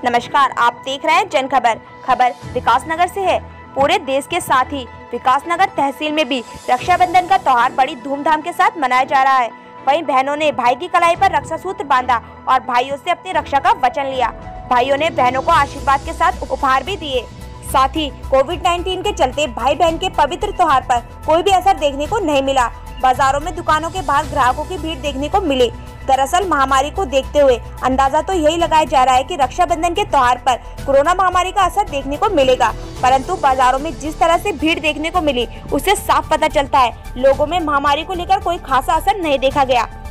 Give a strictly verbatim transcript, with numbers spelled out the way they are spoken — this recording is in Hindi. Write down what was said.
नमस्कार, आप देख रहे हैं जन खबर। खबर विकासनगर से है। पूरे देश के साथ ही विकासनगर तहसील में भी रक्षाबंधन का त्योहार बड़ी धूमधाम के साथ मनाया जा रहा है। वहीं बहनों ने भाई की कलाई पर रक्षा सूत्र बांधा और भाइयों से अपनी रक्षा का वचन लिया। भाइयों ने बहनों को आशीर्वाद के साथ उपहार भी दिए। साथ ही कोविड नाइन्टीन के चलते भाई बहन के पवित्र त्योहार पर कोई भी असर देखने को नहीं मिला। बाजारों में दुकानों के बाहर ग्राहकों की भीड़ देखने को मिली। दरअसल महामारी को देखते हुए अंदाजा तो यही लगाया जा रहा है कि रक्षाबंधन के त्योहार पर कोरोना महामारी का असर देखने को मिलेगा, परंतु बाजारों में जिस तरह से भीड़ देखने को मिली उससे साफ पता चलता है लोगों में महामारी को लेकर कोई खासा असर नहीं देखा गया।